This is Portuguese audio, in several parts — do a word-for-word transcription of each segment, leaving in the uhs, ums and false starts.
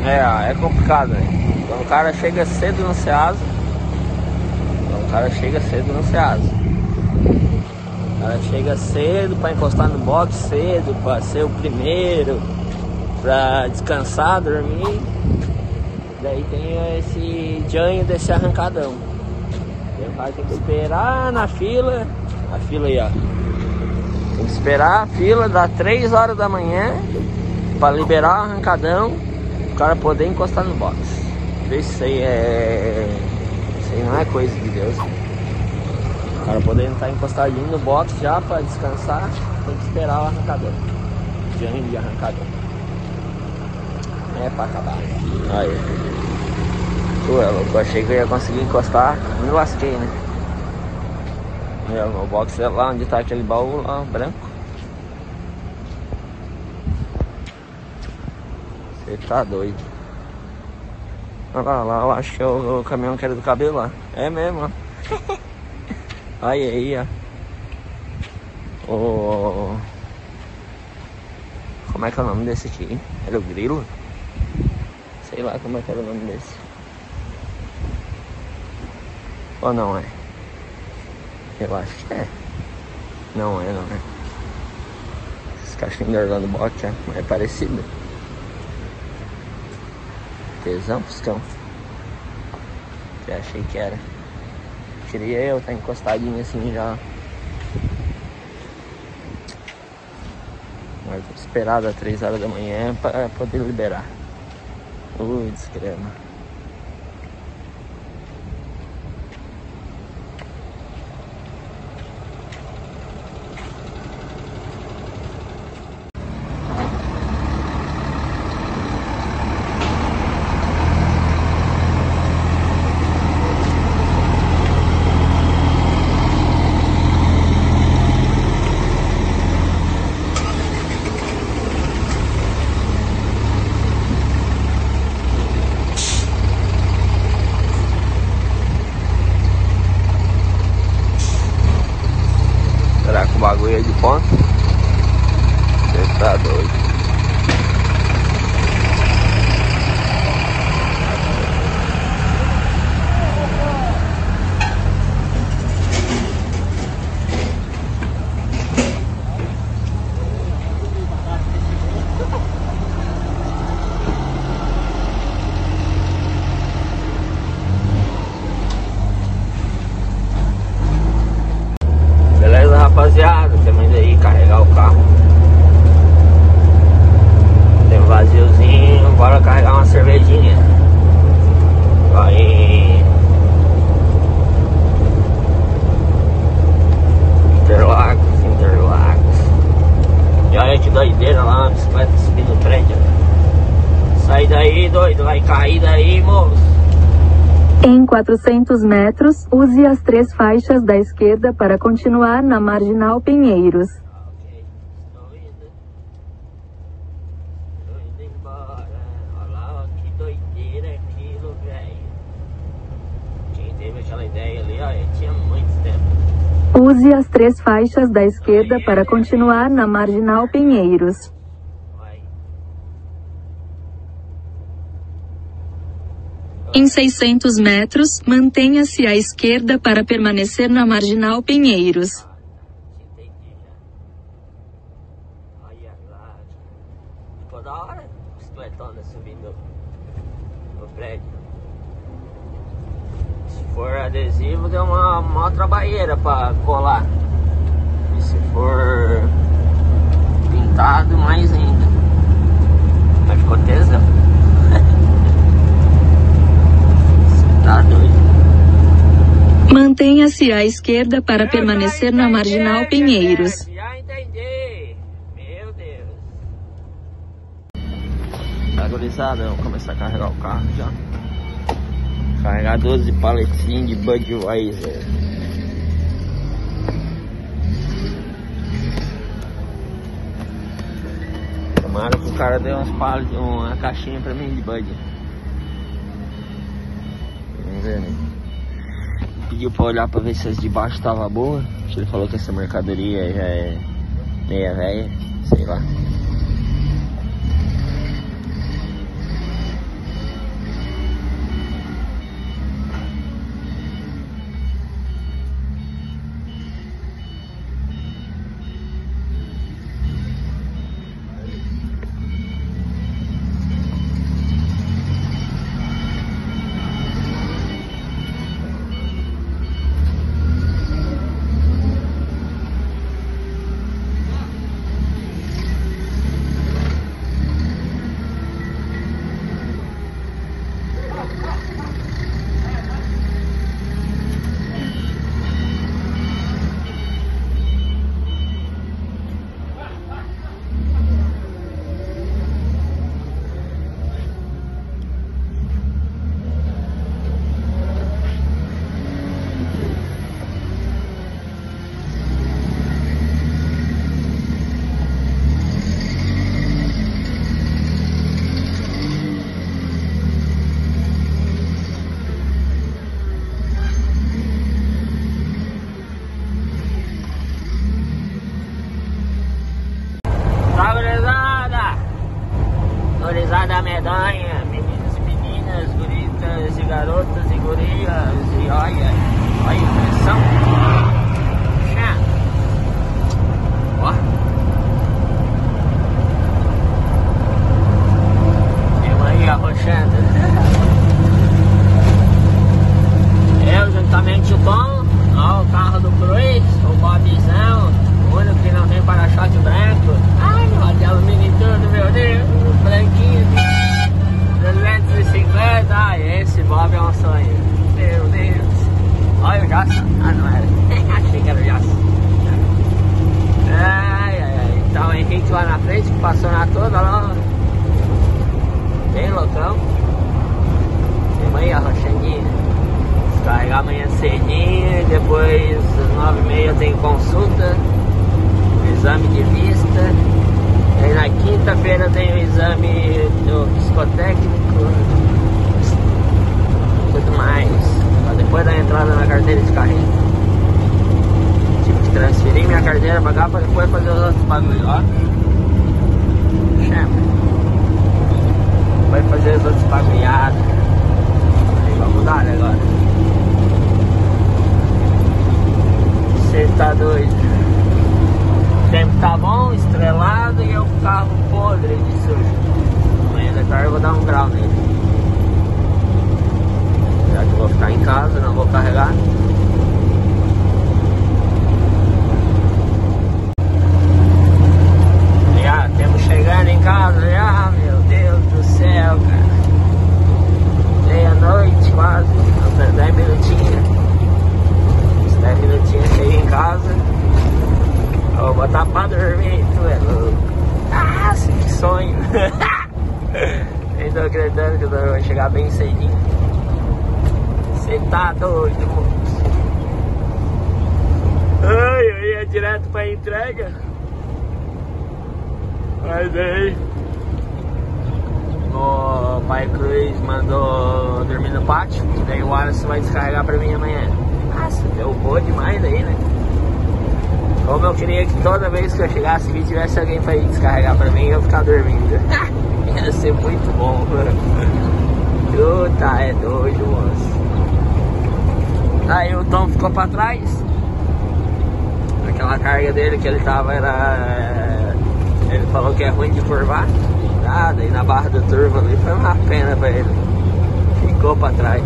É, é complicado, né? Quando o cara chega cedo no Ceasa, quando o cara chega cedo no Ceasa, o cara chega cedo pra encostar no box cedo, pra ser o primeiro, pra descansar, dormir. Daí tem esse janho desse arrancadão. Daí o cara tem que esperar na fila, a fila aí, ó. Tem que esperar a fila das três horas da manhã pra liberar o arrancadão, o cara poder encostar no box. Isso aí é... Isso aí não é coisa de Deus. O cara poder estar encostadinho no box já pra descansar, tem que esperar o arrancadão. Janho de arrancadão. É pra acabar. Aí. Ué, eu achei que eu ia conseguir encostar, me lasquei, né? O box é lá onde tá aquele baú lá, branco. Você tá doido. Olha lá, lá, eu acho que é o, o caminhão que era do cabelo lá. É mesmo, ó. Aí, aí, ó. O... Como é que é o nome desse aqui? Era o Grilo? Sei lá como é que era o nome desse. Ou não é? Eu acho que é. Não é, não é. Esse caixinho da Orlando Box é, é parecido. Tesão, piscão. Já achei que era. Queria eu estar encostadinho assim já. Mas vou esperar das três horas da manhã para poder liberar. Ui, desgrama. Será que o bagulho é de ponta? Você tá doido. Rapaziada, temos aí carregar o carro. Tem um vaziozinho, bora carregar uma cervejinha. Vai Interlagos, Interlagos. E olha que doideira lá, uma bicicleta subindo o prédio. Sai daí, doido, vai cair daí, moço. Em quatrocentos metros, use as três faixas da esquerda para continuar na Marginal Pinheiros. Ok, estou indo. Estou indo embora. Olha lá, ó, que doideira aquilo, velho. Quem teve aquela ideia ali, ó, tinha muito tempo. Use as três faixas da esquerda para continuar na Marginal Pinheiros. Em seiscentos metros, mantenha-se à esquerda para permanecer na Marginal Pinheiros. Entendi já. Olha lá. Ficou da hora, bicicletona subindo no prédio. Se for adesivo, deu uma, uma outra barreira para colar. E se for pintado, mais ainda. Mas ficou tesão. Tá doido. Mantenha-se à esquerda para permanecer na Marginal Pinheiros. Já entendi. Meu Deus. Tá, gurizada, vamos começar a carregar o carro já. Carregar doze paletinhas de Budweiser. Tomara que o cara dê umas paletas, uma caixinha pra mim de Bud. Vamos ver, né? Pediu pra olhar pra ver se as de baixo tava boa. Ele falou que essa mercadoria já é meia velha, sei lá. cima da medonha, meninos e meninas, guritas e garotas e gurias, e olha, olha a pressão. Ó. Tem aí arrochando. Eu juntamente o Tom, ó, o carro do Cruz, o Bobzão, o único que não tem para-choque branco. Ai, roda alumínio e tudo, meu Deus, branquinho de duzentos e cinquenta. Ai, esse Bob é um sonho. Meu Deus. Olha o Jasso. Ah, não era. Achei que era o Jasso. Ai, ai, ai. Então o Henrique lá na frente, que passou na toda lá. Bem loucão. Tem aí a roxandinha. Carregar amanhã cedinho, depois às nove e meia eu tenho consulta, exame de vista. Aí na quinta-feira eu tenho o exame do psicotécnico, tudo mais. Depois da entrada na carteira de carrinho. Tive que transferir minha carteira pra cá pra depois fazer os outros bagulhos, ó. Chama. Vai fazer os outros bagulhados. Aí vai mudar agora. Você tá doido? O tempo tá bom, estrelado e o carro podre de sujo. Amanhã da tarde eu vou dar um grau nele. Já que eu vou ficar em casa, não vou carregar. Já temos chegando em casa, já, meu Deus do céu, cara. Meia-noite quase, dez minutinhos. dez minutinhos cheguei em casa. Eu vou botar pra dormir, tu é louco. Ah, que sonho. Nem tô acreditando que eu vou chegar bem cedinho. Você tá doido, moço. Ai, eu ia direto pra entrega. Mas aí o Pai Cruz mandou dormir no pátio. Daí o Wallace vai descarregar pra mim amanhã. Nossa, deu boa demais aí, né? Como eu queria que toda vez que eu chegasse aqui tivesse alguém pra ir descarregar pra mim e eu ficar dormindo. Ia ser muito bom, mano. Puta, é doido, moço. Aí o Tom ficou pra trás. Aquela carga dele que ele tava era... Ele falou que é ruim de curvar. Ah, daí na barra do turbo ali foi uma pena pra ele. Ficou pra trás.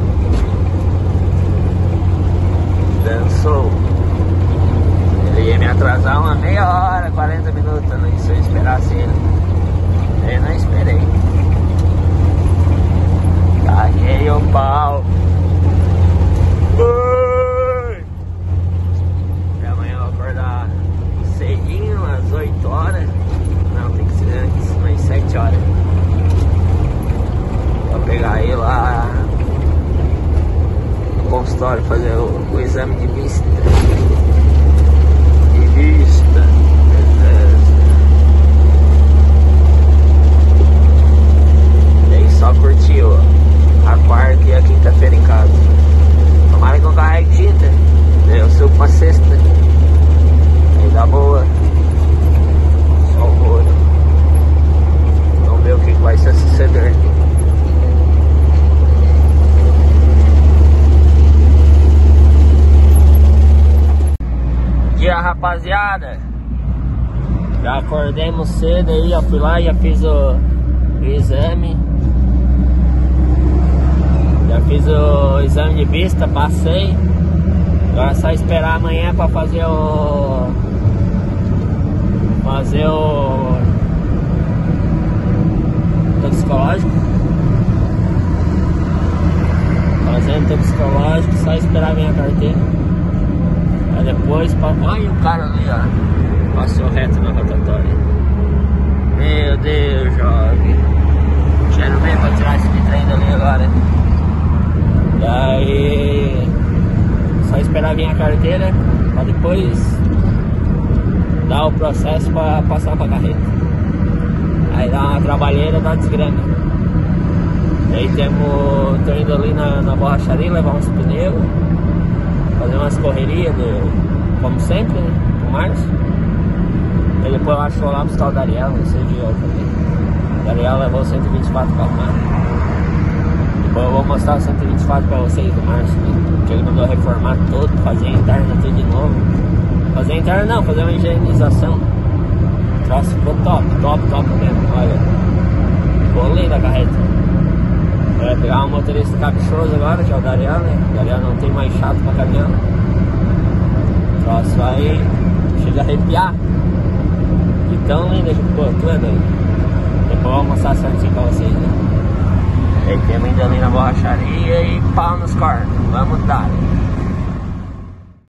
Dançou. Ele ia me atrasar uma meia hora, quarenta minutos, né? Se eu esperasse ele. Eu não esperei. Carreguei o pau. Ui! E amanhã eu vou acordar cedinho, às oito horas. Não, tem que ser antes, umas sete horas. Vou pegar ele lá no consultório, fazer o, o exame de vista. De vista. Beleza. E aí só curtiu a quarta e a quinta-feira em casa. Tomara que eu carregue quinta. Eu subo pra sexta. Aí dá boa. Só o olho. Vamos ver o que vai se suceder. Dia, rapaziada. Já acordemos cedo aí, já fui lá, já fiz o, o exame. Já fiz o exame de vista, passei. Agora é só esperar amanhã pra fazer o... Fazer o... toxicológico. Fazendo toxicológico, só esperar a minha carteira. Aí depois... Olha o cara ali, ó. Passou reto na rotatória. Meu Deus, jovem. Quero ver pra tirar esse trem dali agora. Daí... Só esperar vir a carteira pra depois dar o processo pra passar pra carreta. Aí dá uma trabalheira, dá uma desgrana. Daí temos... Tô indo ali na, na borracharia levar uns pneus, fazer umas correrias do, como sempre, né? Com o Márcio. E depois eu acho que vou lá buscar o Dariel, não sei de onde também. O Daniel levou cento e vinte e quatro para arrumar. Depois eu vou mostrar o cento e vinte e quatro para vocês do Márcio, né? Que ele mandou reformar todo, fazer a interna tudo de novo. Fazer a interna não, fazer uma higienização. O troço ficou top, top, top mesmo, olha. Ficou linda a carreta. Vai pegar um motorista caprichoso agora, que é o Dariel, né? O Dariel não tem mais chato pra caminhão. O troço aí chega a arrepiar. E tão linda que ficou, tu é doido. Depois eu vou mostrar certinho pra vocês, né? Aí temos ainda ali na borracharia e pau nos cornos. Vamos dar.